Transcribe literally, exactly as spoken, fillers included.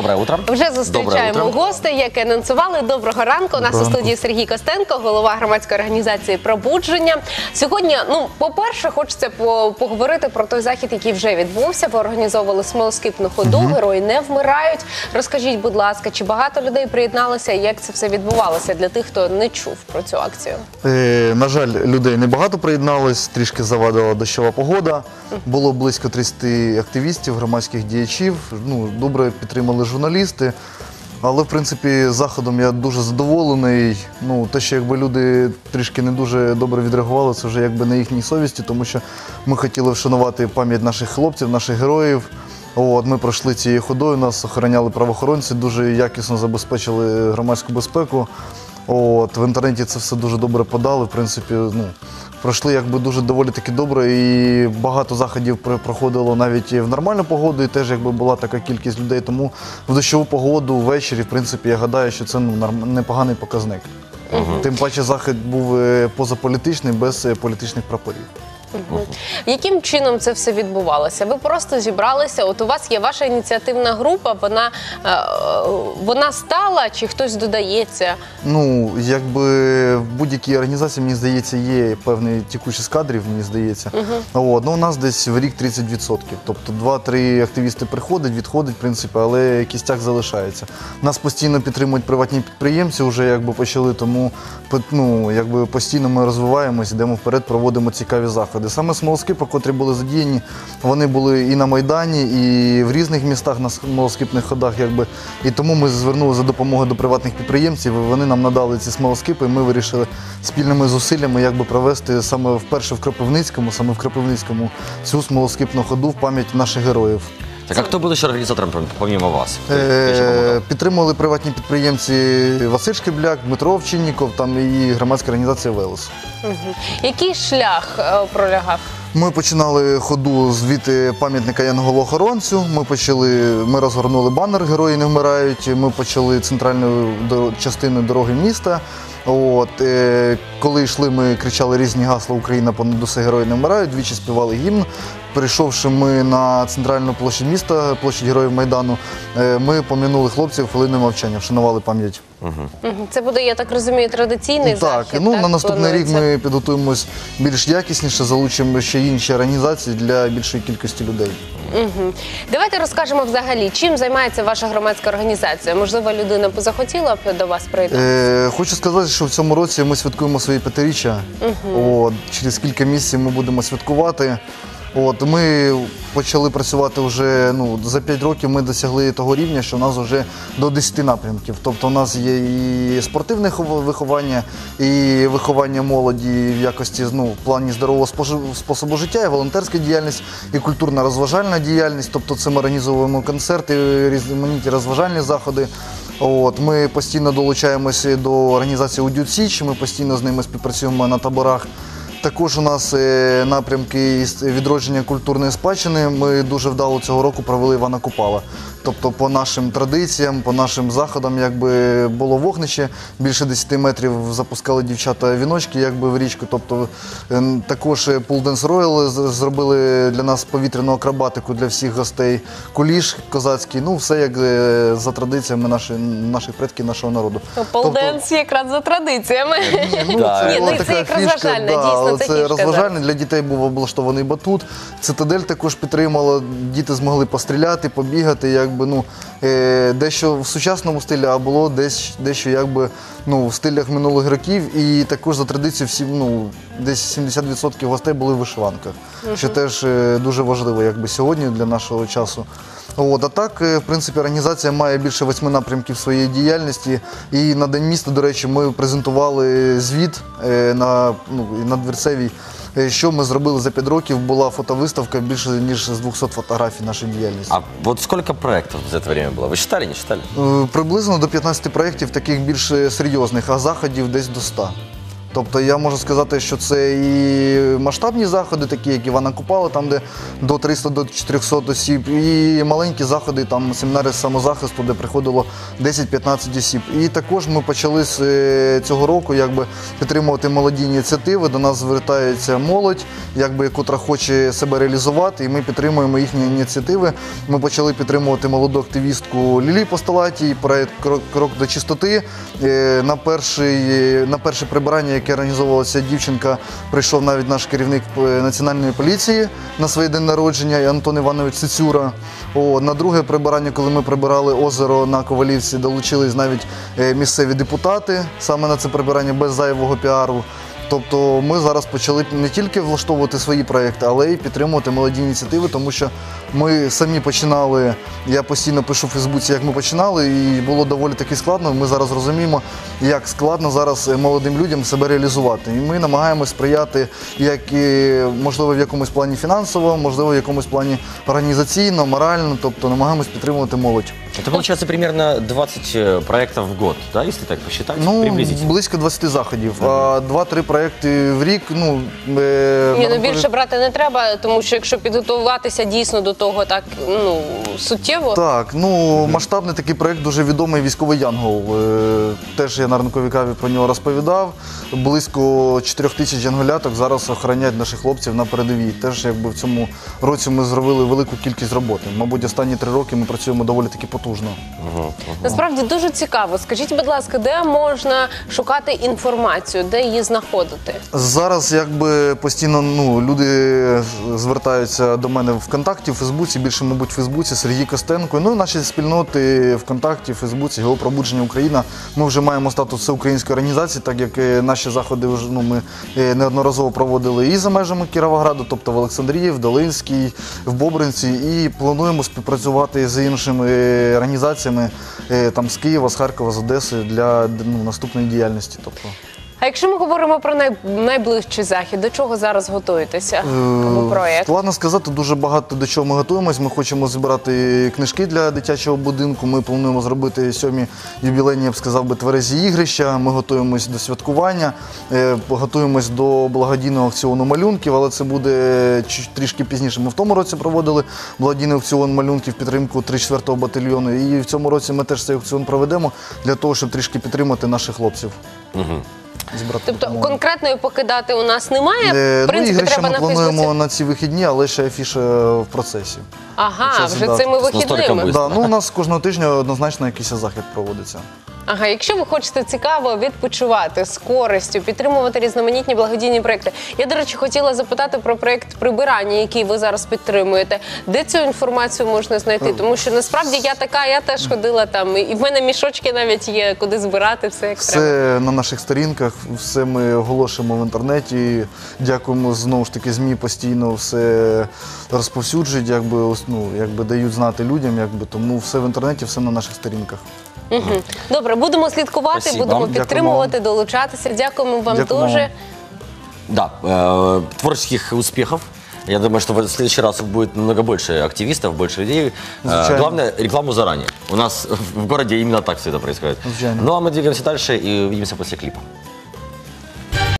Доброе утро. Вже зустрічаємо гостей, як і анонсували. Доброго ранку. У нас у студії Сергій Костенко, голова громадської організації «Пробудження». Сьогодні, ну, по-перше, хочеться поговорити про той захід, який вже відбувся. Ви організовували смолоскипну ходу, угу. Герої не вмирають. Розкажіть, будь ласка, чи багато людей приєдналося, і як це все відбувалося для тих, хто не чув про цю акцію? Е, на жаль, людей небагато приєдналось, трішки завадила дощова погода. Було близько тридцяти активістів, громадських діячів. Ну, добре підтримали журналісти. Але, в принципі, заходом я дуже задоволений. Ну, те, що якби люди трішки не дуже добре відреагували, це вже якби на їхній совісті, тому що ми хотіли вшанувати пам'ять наших хлопців, наших героїв. От, ми пройшли цією ходою, нас охороняли правоохоронці, дуже якісно забезпечили громадську безпеку. От, в інтернеті це все дуже добре подали, в принципі, ну, пройшли якби дуже доволі таки добре, і багато заходів проходило навіть в нормальну погоду, і теж якби була така кількість людей, тому в дощову погоду ввечері, в принципі, я гадаю, що це ну, непоганий показник. Угу. Тим паче захід був позаполітичний, без політичних прапорів. Угу. Яким чином це все відбувалося? Ви просто зібралися, от у вас є ваша ініціативна група, вона, вона стала чи хтось додається? Ну, якби в будь-якій організації, мені здається, є певний текучість кадрів, мені здається. Угу. От, ну, у нас десь в рік тридцять відсотків, тобто два-три активісти приходять, відходять, в принципі, але кістяк залишається. Нас постійно підтримують приватні підприємці, вже якби почали, тому ну, якби постійно ми розвиваємось, йдемо вперед, проводимо цікаві заходи. Саме смолоскипи, котрі були задіяні, вони були і на Майдані, і в різних містах на смолоскипних ходах. Якби. І тому ми звернули за допомогою до приватних підприємців, і вони нам надали ці смолоскипи, і ми вирішили спільними зусиллями якби, провести саме вперше в Кропивницькому, саме в Кропивницькому цю смолоскипну ходу в пам'ять наших героїв. Так, а хто буде ще організатором, помимо вас? Е, підтримували приватні підприємці Василь Шкребляк, Дмитро Овчинніков, там і громадська організація «Велес». Угу. Який шлях е, пролягав? Ми починали ходу звідти пам'ятника янголу-охоронцю, ми, почали, ми розгорнули банер «Герої не вмирають», ми почали центральну частину дороги міста. От, е, коли йшли, ми кричали різні гасла «Україна понад усе, герої не вмирають», двічі співали гімн. Перейшовши ми на центральну площадь міста, площадь Героїв Майдану, е, ми пом'янули хлопців хвилиною мовчання, вшанували пам'ять. Угу. Це буде, я так розумію, традиційний так, захід? Ну, так, на наступний планується? рік ми підготуємось більш якісніше, залучимо ще інші організації для більшої кількості людей. Угу. Давайте розкажемо взагалі, чим займається ваша громадська організація. Можливо, людина захотіла б до вас приєднатися? Е, хочу сказати, що в цьому році ми святкуємо своє п'ятиріччя. Угу. От, через кілька місяців ми будемо святкувати. От, ми почали працювати вже, ну, за п'ять років ми досягли того рівня, що у нас вже до десяти напрямків. Тобто у нас є і спортивне виховання, і виховання молоді в якості, ну, в плані здорового способу життя, і волонтерська діяльність, і культурно-розважальна діяльність. Тобто це ми організовуємо концерти, різноманітні розважальні заходи. От, ми постійно долучаємося до організації «Удют Січ», ми постійно з ними співпрацюємо на таборах. Також у нас напрямки відродження культурної спадщини. Ми дуже вдало цього року провели Івана Купала. Тобто по нашим традиціям, по нашим заходам якби, було вогнище, більше десяти метрів запускали дівчата віночки якби, в річку. Тобто, також Pool Dance Royal зробили для нас повітряну акробатику для всіх гостей, куліш козацький, ну все як за традиціями наші, наших предків, нашого народу. Pool Dance якраз за традиціями. Ні, ну, да. це, Ні, ну, це як розважальне, да, дійсно, це, це розважальне, для дітей був облаштований батут, Цитадель також підтримала, діти змогли постріляти, побігати, якби, ну, е, дещо в сучасному стилі, а було десь, дещо якби, ну, в стилях минулих років, і також за традицією всі, ну, десь сімдесят відсотків гостей були в вишиванках, uh-huh. що теж е, дуже важливо якби, сьогодні для нашого часу. От, а так, в принципі, організація має більше восьми напрямків своєї діяльності. І на День міста, до речі, ми презентували звіт е, на, ну, на Дверцевій. Що ми зробили за п'ять років, була фотовиставка більше, ніж з двохсот фотографій нашої діяльності. А от скільки проєктів за це час було? Ви считали, не считали? Приблизно до п'ятнадцяти проєктів, таких більш серйозних, а заходів десь до ста. Тобто я можу сказати, що це і масштабні заходи, такі як Івана Купала, там де до триста до чотирьохсот осіб, і маленькі заходи, там семінари з самозахисту, де приходило десять-п'ятнадцять осіб. І також ми почали з е, цього року якби підтримувати молоді ініціативи. До нас звертається молодь, якби котра хоче себе реалізувати, і ми підтримуємо їхні ініціативи. Ми почали підтримувати молоду активістку Лілі Постолатій, проект «Крок, крок до чистоти». Е, на перший на перше прибирання, яке організовувалася дівчинка, прийшов навіть наш керівник національної поліції на свій день народження, Антон Іванович Цицюра. О, на друге прибирання, коли ми прибирали озеро на Ковалівці, долучились навіть місцеві депутати саме на це прибирання без зайвого піару. Тобто ми зараз почали не тільки влаштовувати свої проєкти, але й підтримувати молоді ініціативи, тому що ми самі починали, я постійно пишу в Фейсбуці, як ми починали, і було доволі таки складно. Ми зараз розуміємо, як складно зараз молодим людям себе реалізувати. І ми намагаємось сприяти, як і, можливо, в якомусь плані фінансово, можливо, в якомусь плані організаційно, морально, тобто намагаємось підтримувати молодь. Это получается примерно двадцать проектов в год, да, если так посчитать? Ну, приблизительно. близько двадцяти заходів, а два-три проекти в рік, ну... е, Ні, ну ранкові- більше брати не треба, тому що якщо підготуватися дійсно до того так, ну, суттєво, Так, ну масштабний такий проєкт, дуже відомий «Військовий Янгол». Е, Теж я на ранковій каві про нього розповідав. Близько чотирьох тисяч янголяток зараз охороняють наших хлопців на передовій. Теж якби в цьому році ми зробили велику кількість роботи. Мабуть, останні три роки ми працюємо доволі таки потужно. насправді дуже цікаво. Скажіть, будь ласка, де можна шукати інформацію, де її знаходити? Зараз якби постійно ну, люди звертаються до мене в ВКонтакті, в Фейсбуці, більше, мабуть, в Фейсбуці, Сергій Костенко. Ну і наші спільноти ВКонтакті, в Фейсбуці, Геопробудження Україна. Ми вже маємо статус всеукраїнської організації, так як е, наші заходи вже ну, ми е, неодноразово проводили і за межами Кіровограду, тобто в Олександрії, в Долинській, в Бобринці, і плануємо співпрацювати з іншими е, організаціями е, там, з Києва, з Харкова, з Одеси для ну, наступної діяльності. Тобто. А якщо ми говоримо про най... найближчий захід, до чого зараз готуєтеся? Тому проєкт? Складно сказати, дуже багато до чого ми готуємось. Ми хочемо зібрати книжки для дитячого будинку. Ми плануємо зробити сьомі ювілейні, я б сказав би, тверезі ігрища. Ми готуємось до святкування, е, готуємось до благодійного аукціону малюнків, але це буде трішки пізніше. Ми в тому році проводили благодійний аукціон малюнків в підтримку тридцять четвертого батальйону. І в цьому році ми теж цей аукціон проведемо для того, щоб трішки підтримати наших хлопців. Угу. Зібрати Тобто допомогу. конкретної покидати у нас немає, Е, в принципі, ну, ігрища треба ми на плануємо Фейсбуці. на ці вихідні, але ще афіша в процесі. Ага, Час вже дати. цими Настільки вихідними. близько. Да, ну, у нас кожного тижня однозначно якийсь захід проводиться. Ага, якщо ви хочете цікаво відпочивати з користю, підтримувати різноманітні благодійні проекти. Я, до речі, хотіла запитати про проект прибирання, який ви зараз підтримуєте. Де цю інформацію можна знайти? Тому що насправді я така, я теж ходила там, і в мене мішочки навіть є, куди збирати все як треба. Все на наших сторінках, все ми оголошуємо в інтернеті. Дякуємо знову ж таки ЗМІ постійно все розповсюджують, якби, ось, ну, якби дають знати людям, якби, тому все в інтернеті, все на наших сторінках. Угу. Добре, будемо слідкувати, Спасибо. будемо Дякуємо підтримувати, долучатися. Дякуємо вам Дякуємо дуже. вам. Да, э, творческих успехов. Я думаю, что в следующий раз будет намного больше активистов, больше людей. Э, Звичайно. главное, рекламу заранее. У нас в городе именно так все это происходит. Звичайно. Ну а мы двигаемся дальше и увидимся после клипа.